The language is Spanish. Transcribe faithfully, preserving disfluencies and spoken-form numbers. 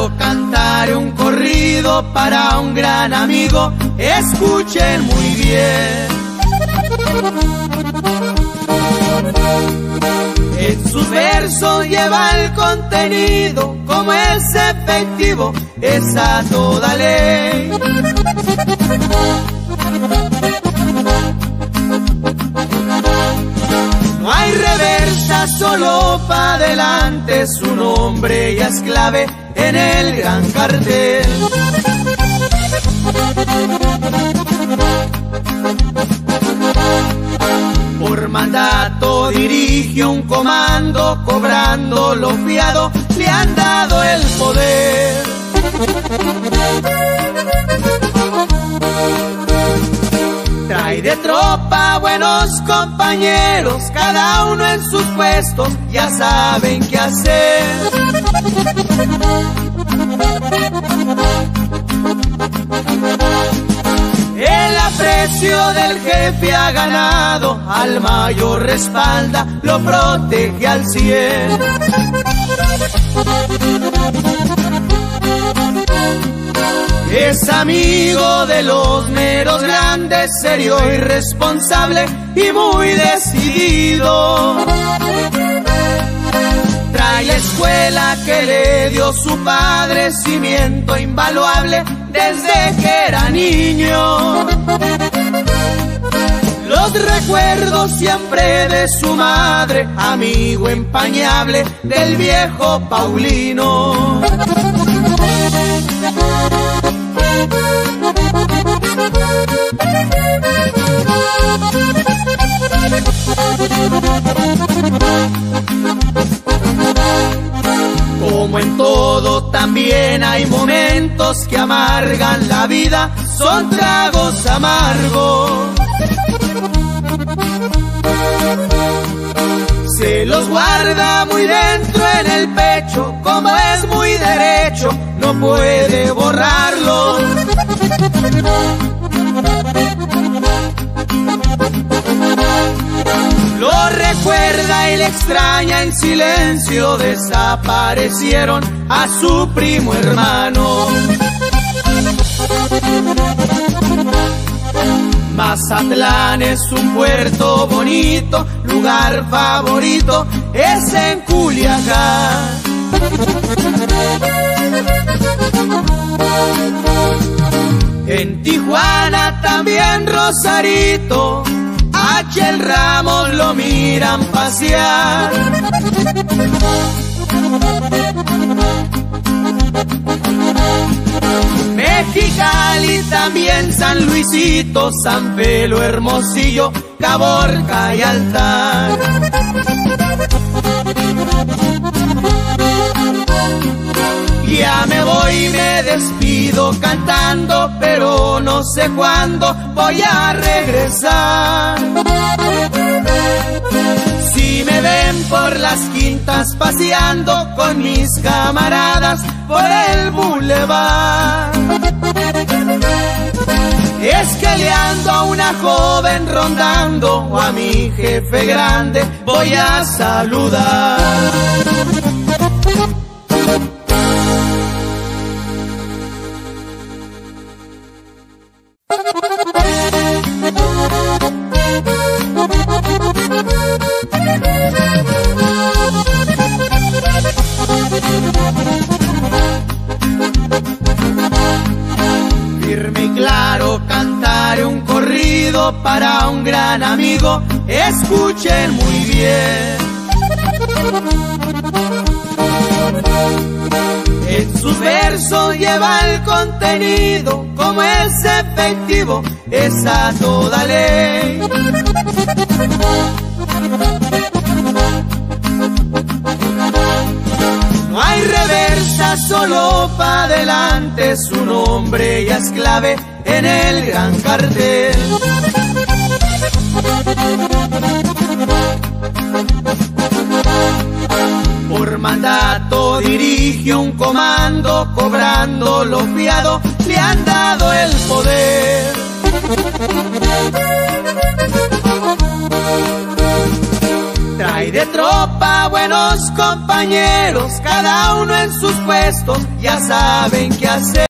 claro, cantaré un corrido para un gran amigo. Escuchen muy bien. En sus versos lleva el contenido, como es efectivo, es a toda ley. No hay reversa, solo pa' adelante, su nombre ya es clave en el gran cartel. Por mandato dirige un comando, cobrando lo fiado, le han dado el poder. Trae de tropa buenos compañeros, cada uno en sus puestos, ya saben qué hacer. El aprecio del jefe ha ganado, al mayor respalda, lo protege al cien. Es amigo de los meros grandes, serio y responsable y muy decidido. Trae la escuela que le dio su padre, cimiento invaluable desde que era niño. Los recuerdos siempre de su madre, amigo empañable del viejo Paulino. Como en todo, también hay momentos que amargan la vida, son tragos amargos. Se los guarda muy dentro en el pecho, como es muy derecho, no puede borrarlo. Lo recuerda y le extraña en silencio, desaparecieron a su primo hermano. Mazatlán es un puerto bonito, lugar favorito es en Culiacán. En Tijuana también Rosarito, H. el Ramos lo miran pasear. Mexicali también San Luisito, San Felo, Hermosillo, Caborca y Altar. Ya me voy, me despido cantando, pero no sé cuándo voy a regresar. Si me ven por las quintas paseando con mis camaradas por el bulevar, es que le ando a una joven rondando, o a mi jefe grande voy a saludar. Firme y claro, cantaré un corrido para un gran amigo. Escuchen muy bien. En sus versos lleva el contenido, como es efectivo, es a toda ley. No hay reversa, solo pa' adelante, su nombre ya es clave en el gran cartel. Por mandato dirige un comando, cobrando lo fiado, le han dado el poder. Trae de tropa, buenos compañeros, cada uno en sus puestos, ya saben qué hacer.